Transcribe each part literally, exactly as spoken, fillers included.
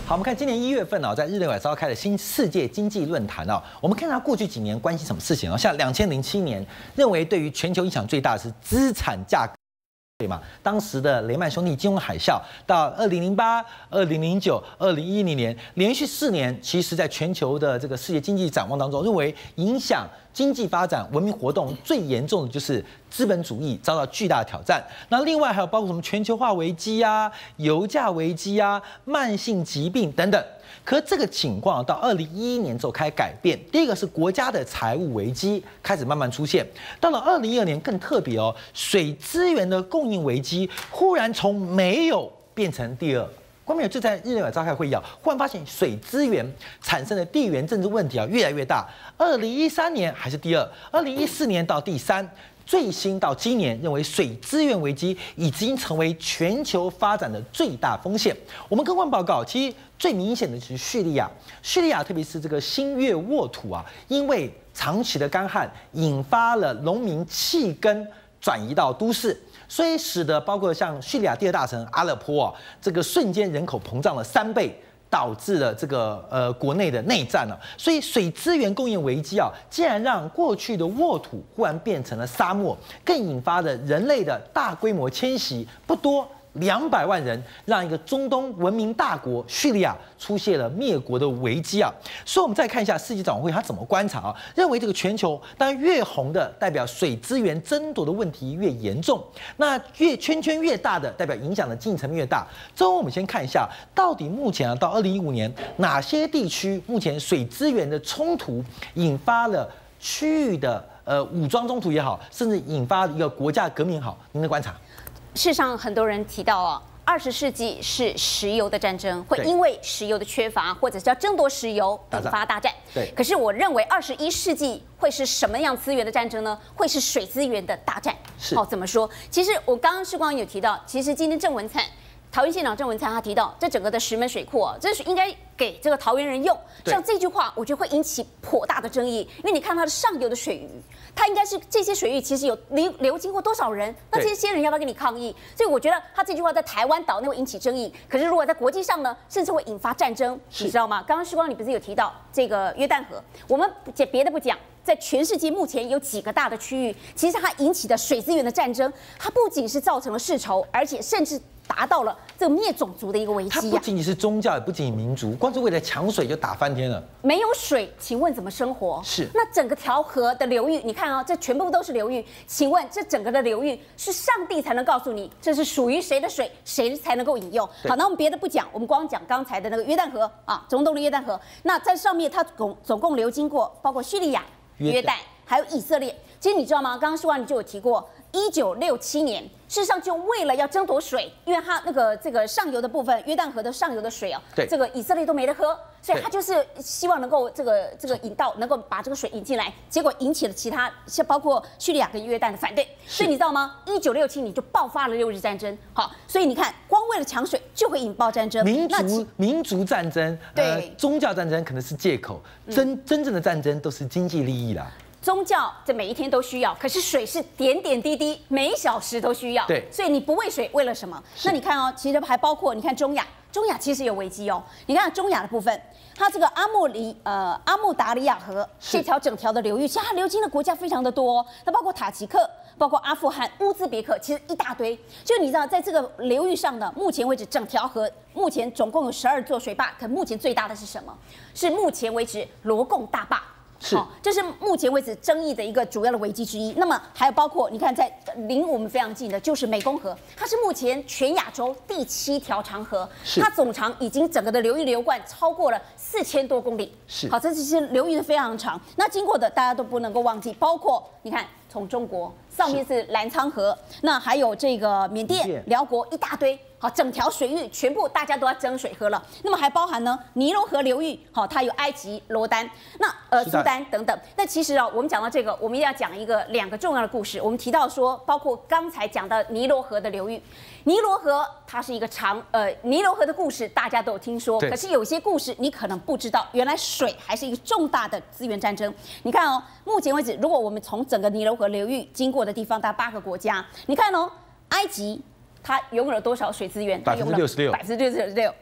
好，我们看今年一月份哦，在日内瓦召开的新世界经济论坛哦，我们看到过去几年关心什么事情哦？像两千零七年，认为对于全球影响最大的是资产价格。 对嘛？当时的雷曼兄弟金融海啸，到二零零八、二零零九、二零一零年，连续四年，其实在全球的这个世界经济展望当中，认为影响经济发展、文明活动最严重的就是资本主义遭到巨大的挑战。那另外还有包括什么全球化危机啊、油价危机啊、慢性疾病等等。 可这个情况到二零一一年之后开始改变。第一个是国家的财务危机开始慢慢出现，到了二零一二年更特别哦，水资源的供应危机忽然从没有变成第二。官媒就在日内瓦召开会议啊，忽然发现水资源产生的地缘政治问题啊越来越大。二零一三年还是第二，二零一四年到第三。 最新到今年，认为水资源危机已经成为全球发展的最大风险。我们客观报告，其实最明显的是叙利亚，叙利亚特别是这个新月沃土啊，因为长期的干旱，引发了农民弃耕转移到都市，所以使得包括像叙利亚第二大城阿勒颇啊，这个瞬间人口膨胀了三倍。 导致了这个呃国内的内战了，所以水资源供应危机啊，竟然让过去的沃土忽然变成了沙漠，更引发了人类的大规模迁徙，不多。 两百万人让一个中东文明大国叙利亚出现了灭国的危机啊！所以，我们再看一下世界展望会他怎么观察啊？认为这个全球当然越红的代表水资源争夺的问题越严重，那越圈圈越大的代表影响的进程越大。之后我们先看一下，到底目前啊到二零一五年哪些地区目前水资源的冲突引发了区域的呃武装冲突也好，甚至引发一个国家革命也好，您的观察？ 事实上，很多人提到啊，二十世纪是石油的战争，会因为石油的缺乏，或者是要争夺石油引发大战。 对。 可是我认为二十一世纪会是什么样资源的战争呢？会是水资源的大战。 是。 好，怎么说？其实我刚刚世光有提到，其实今天郑文灿。 桃园县长郑文灿他提到，这整个的石门水库啊，这是应该给这个桃园人用。像这句话，我觉得会引起颇大的争议，因为你看它的上游的水域，它应该是这些水域其实有流流经过多少人，那这些人要不要跟你抗议？所以我觉得他这句话在台湾岛内会引起争议，可是如果在国际上呢，甚至会引发战争，你知道吗？刚刚世光你不是有提到这个约旦河，我们讲别的不讲。 在全世界目前有几个大的区域，其实它引起的水资源的战争，它不仅是造成了世仇，而且甚至达到了这个灭种族的一个危机、啊。 它不仅仅是宗教，也不仅仅民族，光是为了抢水就打翻天了。 没有水，请问怎么生活？ 是。 那整个条河的流域，你看啊、哦，这全部都是流域。请问这整个的流域是上帝才能告诉你这是属于谁的水，谁才能够饮用？好，那我们别的不讲，我们光讲刚才的那个约旦河啊，中东的约旦河。那在上面它总总共流经过包括叙利亚、约旦。 还有以色列，其实你知道吗？刚刚施万你就有提过，一九六七年，事实上就为了要争夺水，因为它那个这个上游的部分，约旦河的上游的水啊， 对， 这个以色列都没得喝，所以他就是希望能够这个这个引到，能够把这个水引进来，结果引起了其他像包括叙利亚跟约旦的反对，所以你知道吗？一九六七年就爆发了六日战争，好，所以你看，光为了抢水就会引爆战争， 民族民族战争， 对、 呃，宗教战争可能是借口，真、嗯、真正的战争都是经济利益啦。 宗教这每一天都需要，可是水是点点滴滴，每小时都需要。 对， 所以你不喂水，为了什么？那你看哦，其实还包括你看中亚，中亚其实有危机哦。你看中亚的部分，它这个阿穆里呃阿穆达里亚河这条整条的流域，其实它流经的国家非常的多、哦，那包括塔吉克、包括阿富汗、乌兹别克，其实一大堆。就你知道，在这个流域上呢，目前为止整条河目前总共有十二座水坝，可目前最大的是什么？是目前为止罗贡大坝。 是， 这是目前为止争议的一个主要的危机之一。那么还有包括你看，在离我们非常近的就是湄公河，它是目前全亚洲第七条长河，它总长已经整个的流域流贯超过了四千多公里。 是， 好，这其实流域是非常长。那经过的大家都不能够忘记，包括你看从中国上面是澜沧河，那还有这个缅甸、辽国一大堆。 好，整条水域全部大家都要争水喝了。那么还包含呢尼罗河流域，好，它有埃及、罗丹，那呃苏丹等等。那其实啊，我们讲到这个，我们一定要讲一个两个重要的故事。我们提到说，包括刚才讲的尼罗河的流域，尼罗河它是一个长呃尼罗河的故事，大家都有听说，可是有些故事你可能不知道，原来水还是一个重大的资源战争。你看哦，目前为止，如果我们从整个尼罗河流域经过的地方，大概八个国家，你看哦，埃及。 它拥有了多少水资源？ 百分之六十六， 百分之六十六。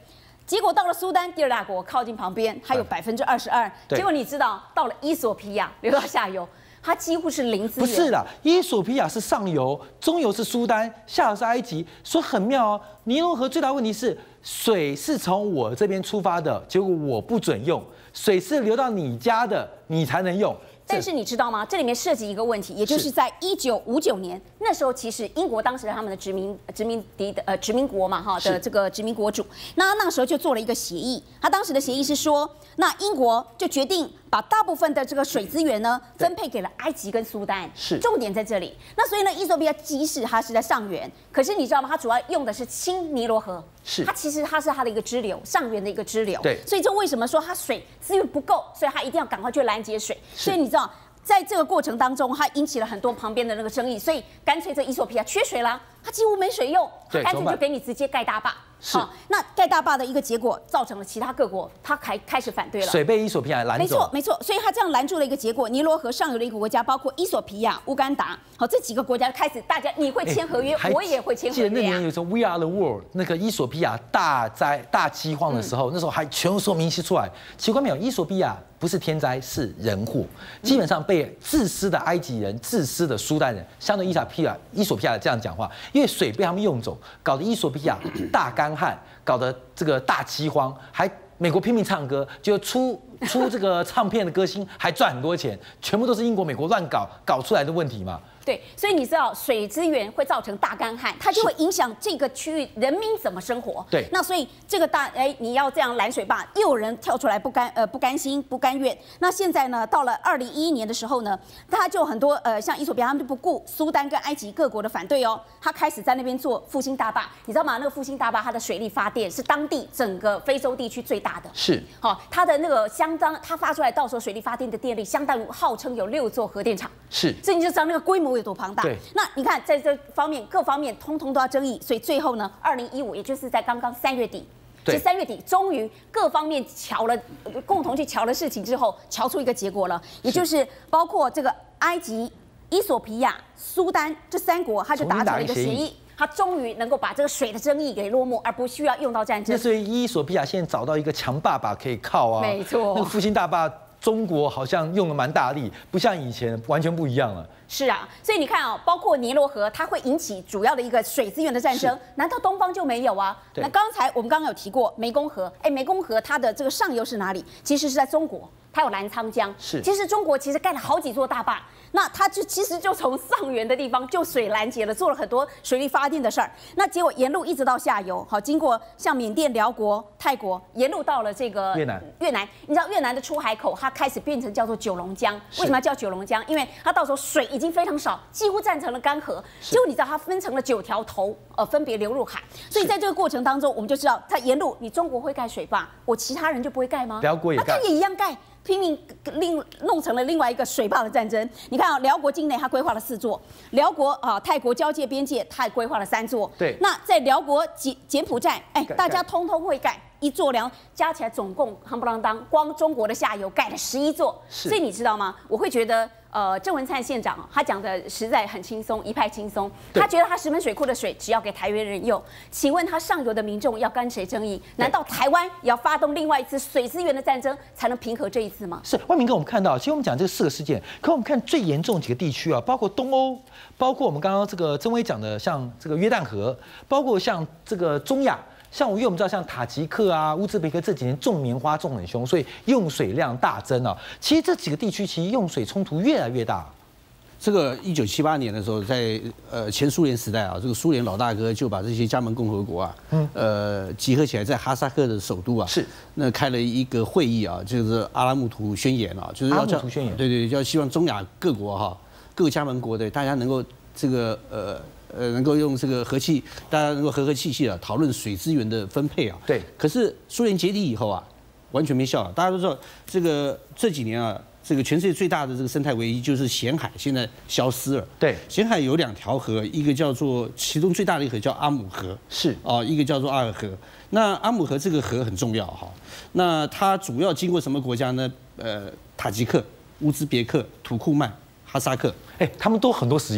结果到了苏丹第二大国，靠近旁边，还有百分之二十二。结果你知道，到了伊索比亚流到下游，它几乎是零资源。 不是啦，伊索比亚是上游，中游是苏丹，下游是埃及，所以很妙哦。尼罗河最大的问题是水是从我这边出发的，结果我不准用，水是流到你家的，你才能用。 但是你知道吗？这里面涉及一个问题，也就是在一九五九年那时候，其实英国当时他们的殖民殖民敌的呃殖民国嘛哈的这个殖民国主，那那时候就做了一个协议。他当时的协议是说，那英国就决定把大部分的这个水资源呢分配给了埃及跟苏丹， 是重点在这里。那所以呢，伊索比亚即使它是在上源，可是你知道吗？它主要用的是亲尼罗河， 是它其实它是它的一个支流，上源的一个支流。 对， 所以就为什么说它水资源不够，所以它一定要赶快去拦截水。所以你知道。在这个过程当中，它引起了很多旁边的那个争议，所以干脆这伊索比亚缺水啦，它几乎没水用，它干脆就给你直接盖大坝。 是， 那盖大坝的一个结果，造成了其他各国它开开始反对了， 水被伊索比亚拦走。 没错，没错，所以它这样拦住了一个结果。尼罗河上游的一个国家，包括伊索比亚、乌干达，好这几个国家开始，大家你会签合约，欸、我也会签合约、啊。 记得那年有时候 We Are the World 那个伊索比亚大灾大饥荒的时候，嗯、那时候还全部说明析出来，奇怪没有？伊索比亚不是天灾，是人祸，基本上被自私的埃及人、自私的苏丹人，相对伊索比亚、伊索比亚这样讲话，因为水被他们用走，搞得伊索比亚大干旱。搞得这个大饥荒，还美国拼命唱歌，就出出这个唱片的歌星还赚很多钱，全部都是英国、美国乱搞搞出来的问题嘛。 对，所以你知道水资源会造成大干旱，它就会影响这个区域人民怎么生活。 对， 那所以这个大哎，你要这样拦水坝，又有人跳出来不甘呃不甘心不甘愿。那现在呢，到了二零一一年的时候呢，他就很多呃像伊索比亚他们就不顾苏丹跟埃及各国的反对哦，他开始在那边做复兴大坝，你知道吗？那个复兴大坝它的水力发电是当地整个非洲地区最大的。 是， 好、哦，它的那个相当，它发出来到时候水力发电的电力相当于号称有六座核电厂。 是， 所以你就知道那个规模有多庞大。 对， 那你看在这方面各方面通通都要争议，所以最后呢，二零一五也就是在刚刚三月底，其实三月底终于各方面瞧了，共同去瞧了事情之后，瞧出一个结果了，也就是包括这个埃及、伊索比亚、苏丹这三国，他就达成了一个协议。他终于能够把这个水的争议给落幕，而不需要用到战争。 那所以伊索比亚现在找到一个强爸爸可以靠啊， 没错， 那个复兴大坝。中国好像用了蛮大力，不像以前，完全不一样了。 是啊，所以你看啊、哦，包括尼罗河，它会引起主要的一个水资源的战争，难道东方就没有啊？那刚才我们刚刚有提过湄公河，哎，湄公河它的这个上游是哪里？其实是在中国，它有澜沧江。 是， 其实中国其实盖了好几座大坝。那它就其实就从上源的地方就水拦截了，做了很多水力发电的事儿。那结果沿路一直到下游，好，经过像缅甸、辽国、泰国，沿路到了这个越南。 越南，你知道越南的出海口，它开始变成叫做九龙江。为什么要叫九龙江？因为它到时候水已经非常少，几乎占成了干涸。结果你知道它分成了九条头，呃，分别流入海。所以在这个过程当中，我们就知道它沿路，你中国会盖水坝，我其他人就不会盖吗？ 辽国也盖， 那它也一样盖。拼命另弄成了另外一个水坝的战争。你看啊，辽国境内它规划了四座，辽国啊泰国交界边界它也规划了三座。 对， 那在辽国柬柬埔寨，哎，大家通通会盖。一座梁加起来总共夯不啷当，光中国的下游盖了十一座，所以你知道吗？我会觉得，呃，郑文灿县长他讲的实在很轻松，一派轻松。他觉得他石门水库的水只要给台湾人用，请问他上游的民众要跟谁争议？难道台湾也要发动另外一次水资源的战争，才能平和这一次吗？ 是，万明哥，我们看到，其实我们讲这四个事件，可我们看最严重几个地区啊，包括东欧，包括我们刚刚这个曾威讲的，像这个约旦河，包括像这个中亚。像因为我们知道，像塔吉克啊、乌兹别克这几年种棉花种很凶，所以用水量大增啊。其实这几个地区其实用水冲突越来越大。 这个一九七八年的时候，在呃前苏联时代啊，这个苏联老大哥就把这些加盟共和国啊，嗯，呃集合起来，在哈萨克的首都啊， 是那开了一个会议啊，就是阿拉木图宣言啊，就是要叫宣言， 对对，要希望中亚各国哈、啊，各个加盟国的大家能够这个呃。呃，能够用这个和气，大家能够和和气气啊，讨论水资源的分配啊。 对。 可是苏联解体以后啊，完全没效了。大家都知道，这个这几年啊，这个全世界最大的这个生态危机就是咸海，现在消失了。 对。 咸海有两条河，一个叫做其中最大的一个河叫阿姆河， 是啊，一个叫做阿尔河。那阿姆河这个河很重要哈。那它主要经过什么国家呢？呃，塔吉克、乌兹别克、土库曼、哈萨克。 哎，他们都很多石油哎。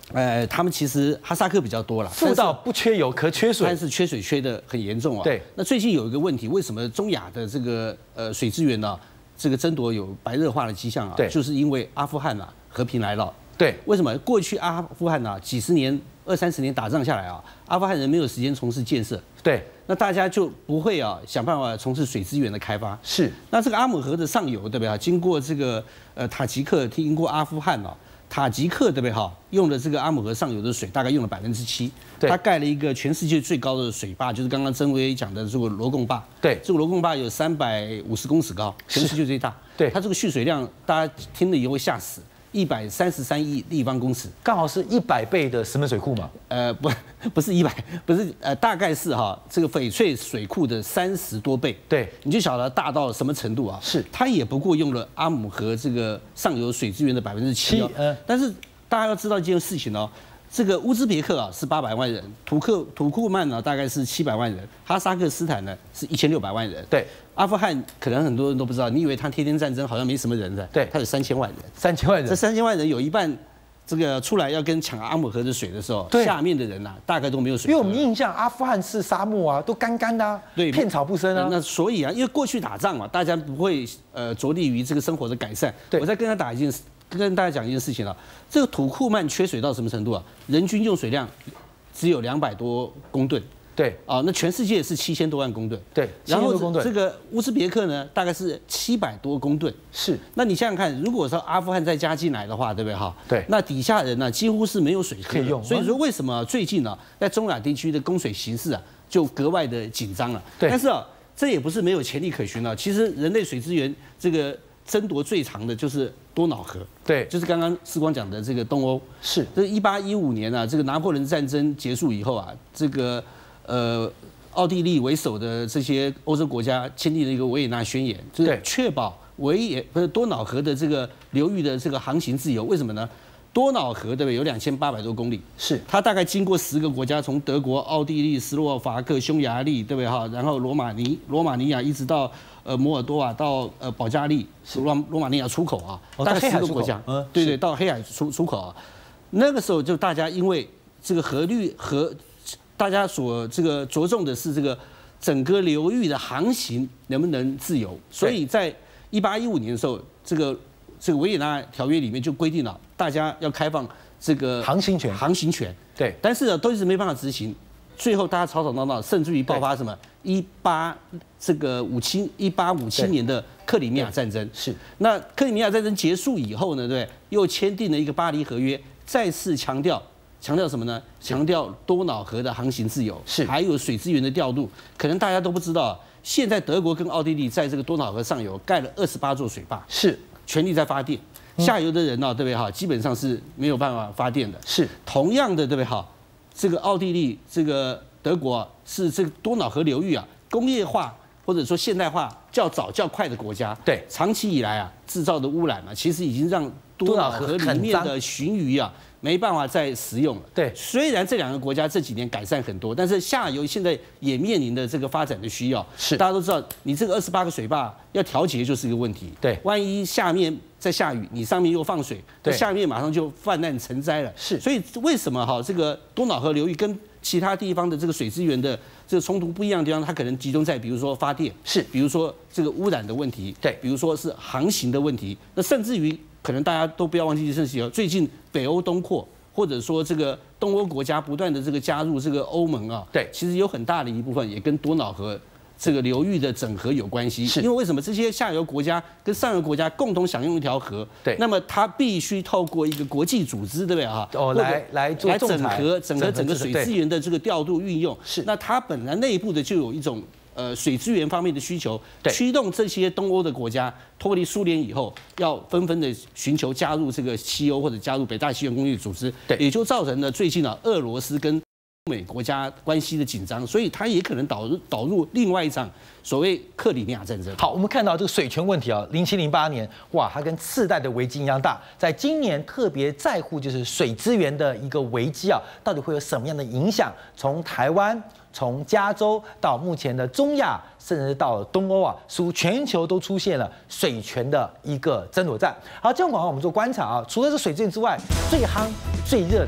呃，他们其实哈萨克比较多了， 富到不缺油，可缺水， 但是缺水缺的很严重啊。 对， 那最近有一个问题，为什么中亚的这个呃水资源呢，这个争夺有白热化的迹象啊？ 对， 就是因为阿富汗啊和平来了。 对， 为什么过去阿富汗啊几十年、二三十年打仗下来啊，阿富汗人没有时间从事建设。 对， 那大家就不会啊想办法从事水资源的开发。 是， 那这个阿姆河的上游对不对啊？经过这个呃塔吉克，经过阿富汗啊。塔吉克对不对哈？用的这个阿姆河上游的水大概用了百分之七，它盖了一个全世界最高的水坝，就是刚刚曾威讲的这个罗贡坝。 对， 这个罗贡坝有三百五十公尺高，全世界最大。 对， 它这个蓄水量，大家听了以后会吓死。一百三十三亿立方公尺， 刚好是一百倍的石门水库嘛？ 呃，不，不是一百，不是，呃，大概是哈这个翡翠水库的三十多倍。 对， 你就晓得大到什么程度啊？ 是， 它也不过用了阿姆河这个上游水资源的百分之七哦。 嗯， 但是大家要知道一件事情哦，这个乌兹别克啊是八百万人，土克土库曼呢大概是七百万人，哈萨克斯坦呢是一千六百万人。 对。 阿富汗可能很多人都不知道，你以为他天天战争好像没什么人的， 对， 他有三千万人， 三千万人， 这三千万人有一半，这个出来要跟抢阿姆河的水的时候，下面的人呐、啊，大概都没有水。 因为我们印象阿富汗是沙漠啊，都干干的、啊， 对， 片草不生啊。 那所以啊，因为过去打仗嘛，大家不会呃着力于这个生活的改善。 对， 我再跟他打一件，跟大家讲一件事情啊，这个土库曼缺水到什么程度啊？人均用水量只有两百多公吨。 对啊，那全世界是七千多万公吨， 对， 然后这个乌兹别克呢，大概是七百多公吨， 是。 那你想想看，如果说阿富汗再加进来的话，对不对哈？ 对。 那底下人呢，几乎是没有水可以用。 所以说为什么最近呢，在中亚地区的供水形势啊，就格外的紧张了。 对。 但是啊，这也不是没有潜力可循了。其实人类水资源这个争夺最长的就是多瑙河， 对， 就是刚刚世光讲的这个东欧。 是。 这一八一五年啊，这个拿破仑战争结束以后啊，这个呃。奥地利为首的这些欧洲国家签订了一个维也纳宣言，就是确保维也不是多瑙河的这个流域的这个航行自由。为什么呢？多瑙河对不对？有两千八百多公里， 是它大概经过十个国家，从德国、奥地利、斯洛伐克、匈牙利，对不对哈？然后罗马尼罗马尼亚一直到呃摩尔多瓦到呃保加利，是罗罗马尼亚出口啊，大概十个国家， 嗯， 对对，到黑海出出口啊。那个时候就大家因为这个河律河。大家所这个着重的是这个整个流域的航行能不能自由，所以在一八一五年的时候，这个这个维也纳条约里面就规定了，大家要开放这个航行权， 航行权。 对， 但是呢，都一直没办法执行，最后大家吵吵闹闹，甚至于爆发什么一八这个五七一八五七年的克里米亚战争。 是， 那克里米亚战争结束以后呢，对，又签订了一个巴黎合约，再次强调。强调什么呢？强调多瑙河的航行自由， 是还有水资源的调度。可能大家都不知道，现在德国跟奥地利在这个多瑙河上游盖了二十八座水坝， 是全力在发电。下游的人呢、啊，对不对哈？基本上是没有办法发电的。 是同样的，对不对哈？这个奥地利、这个德国、啊、是这个多瑙河流域啊，工业化或者说现代化较早较快的国家。 对， 长期以来啊，制造的污染啊，其实已经让多瑙河里面的鲟鱼啊。没办法再食用了。 对， 虽然这两个国家这几年改善很多，但是下游现在也面临的这个发展的需要。 是， 大家都知道，你这个二十八个水坝要调节就是一个问题。 对， 万一下面在下雨，你上面又放水， 对， 下面马上就泛滥成灾了。 是， 所以为什么哈这个多瑙河流域跟其他地方的这个水资源的这个冲突不一样的地方，它可能集中在比如说发电， 是， 比如说这个污染的问题， 对， 比如说是航行的问题，那甚至于可能大家都不要忘记一件事情，最近北欧东扩。或者说这个东欧国家不断的这个加入这个欧盟啊， 对， 其实有很大的一部分也跟多瑙河这个流域的整合有关系。 是， 因为为什么这些下游国家跟上游国家共同享用一条河？ 对， 那么它必须透过一个国际组织，对不对啊？ 哦，来来做来整合整合整个水资源的这个调度运用。 是， 那它本来内部的就有一种。呃，水资源方面的需求，驱动这些东欧的国家脱离苏联以后，要纷纷的寻求加入这个西欧或者加入北大西洋公约组织， 对， 也就造成了最近啊，俄罗斯跟欧美国家关系的紧张，所以它也可能导入导入另外一场所谓克里米亚战争。 好，我们看到这个水权问题啊，零七零八年，哇，它跟次贷的危机一样大，在今年特别在乎就是水资源的一个危机啊，到底会有什么样的影响？从台湾。从加州到目前的中亚，甚至到东欧啊，似乎全球都出现了水权的一个争夺战。好，这样广告我们做观察啊，除了这水资源之外，最夯最热的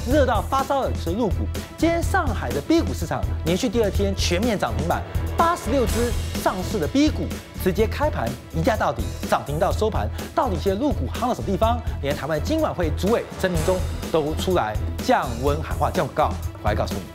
热到发烧的是陆股。今天上海的 B 股市场连续第二天全面涨停板，八十六只上市的 B 股直接开盘一价到底，涨停到收盘。到底这些陆股夯到什么地方？连台湾金管会主委曾明忠都出来降温喊话，降告，我来告诉你。